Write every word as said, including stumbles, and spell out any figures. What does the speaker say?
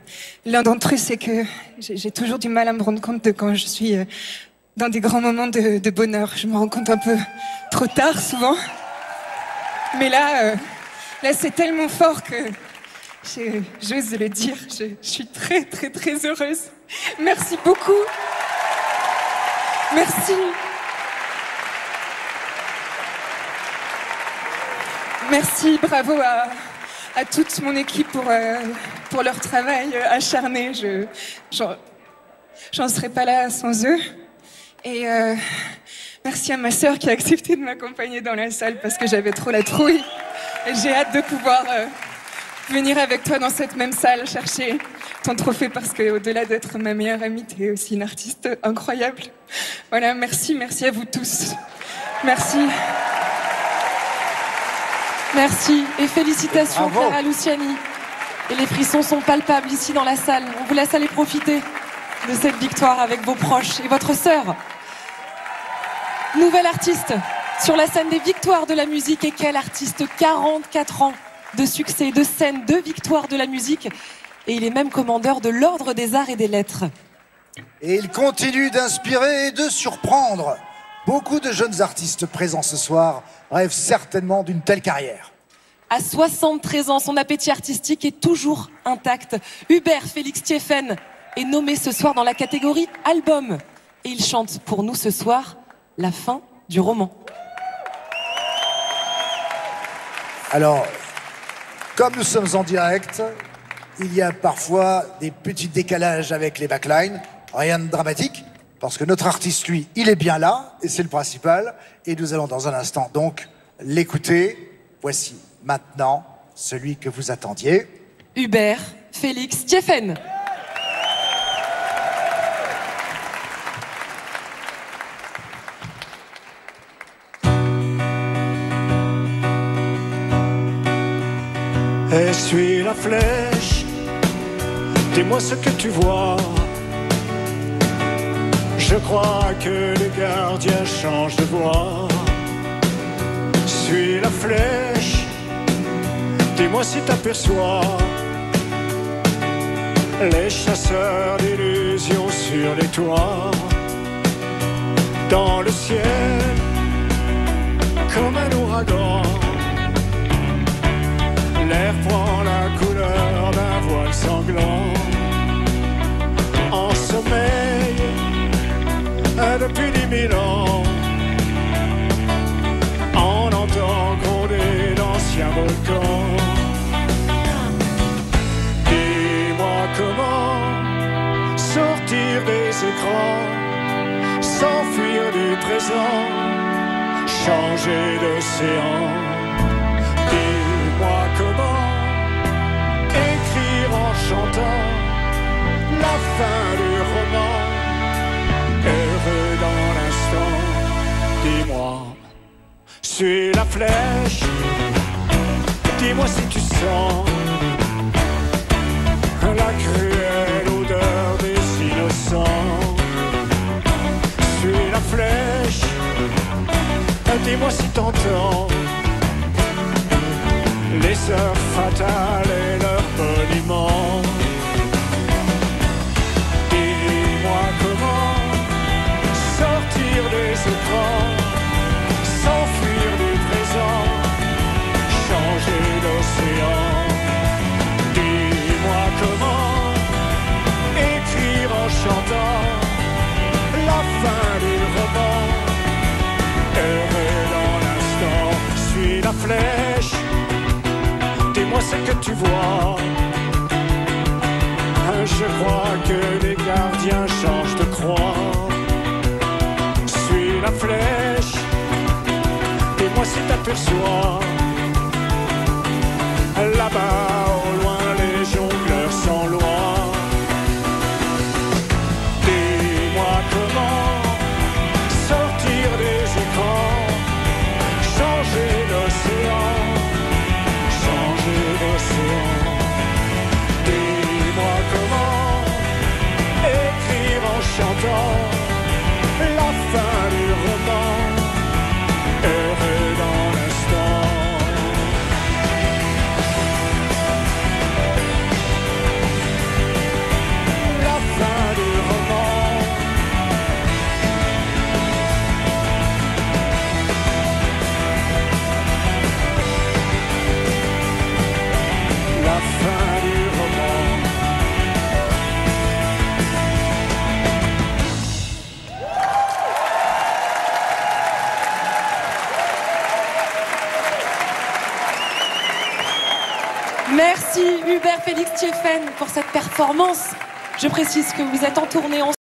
l'un d'entre eux, c'est que j'ai toujours du mal à me rendre compte de quand je suis dans des grands moments de, de bonheur. Je me rends compte un peu trop tard, souvent. Mais là, euh, là c'est tellement fort que j'ose le dire. Je, je suis très, très, très heureuse. Merci beaucoup. Merci. Merci, bravo à, à toute mon équipe pour, euh, pour leur travail acharné. Je j'en serais pas là sans eux. Et euh, merci à ma sœur qui a accepté de m'accompagner dans la salle parce que j'avais trop la trouille. Et j'ai hâte de pouvoir euh, venir avec toi dans cette même salle chercher ton trophée parce qu'au-delà d'être ma meilleure amie, tu es aussi une artiste incroyable. Voilà, merci, merci à vous tous. Merci. Merci et félicitations Bravo. Clara Luciani. Et les frissons sont palpables ici dans la salle. On vous laisse aller profiter de cette victoire avec vos proches et votre sœur. Nouvelle artiste sur la scène des victoires de la musique. Et quel artiste, quarante-quatre ans de succès, de scène, de victoires de la musique. Et il est même commandeur de l'Ordre des Arts et des Lettres. Et il continue d'inspirer et de surprendre. Beaucoup de jeunes artistes présents ce soir rêvent certainement d'une telle carrière. À soixante-treize ans, son appétit artistique est toujours intact. Hubert Félix Thiéfaine est nommé ce soir dans la catégorie album. Et il chante pour nous ce soir la fin du roman. Alors, comme nous sommes en direct, il y a parfois des petits décalages avec les backlines. Rien de dramatique, parce que notre artiste, lui, il est bien là, et c'est le principal. Et nous allons dans un instant donc l'écouter. Voici maintenant celui que vous attendiez. Hubert Félix Thiéfaine. Essuie la flèche, dis-moi ce que tu vois. Je crois que les gardiens changent de voix. Suis la flèche, dis-moi si t'aperçois les chasseurs d'illusions sur les toits. Dans le ciel, comme un ouragan, l'air prend la couleur d'un voile sanglant. En sommeil, depuis dix mille ans, on entend gronder d'anciens volcans. Dis-moi comment sortir des écrans, s'enfuir du présent, changer d'océan. Dis-moi comment écrire en chantant la fin du roman. Heureux dans l'instant, dis-moi, suis la flèche, dis-moi si tu sens la cruelle odeur des innocents. Suis la flèche, dis-moi si t'entends les heures fatales et leurs boniments. Dis-moi comment sortir des écrans, s'enfuir du présent, changer d'océan. Dis-moi comment écrire en chantant la fin du roman. Heureux dans l'instant, suis la flèche, dis-moi ce que tu vois. Je crois que les gardiens changent de croix. Suis la flèche, dis-moi si t'aperçois là-bas au loin les jongleurs sans loi. Dis-moi comment sortir des écrans, changer d'océan, changer d'océan. Dis-moi comment écrire en chantant la fin du roman. Heureux dans l'instant. Merci Hubert Félix Thieffen pour cette performance. Je précise que vous êtes en tournée en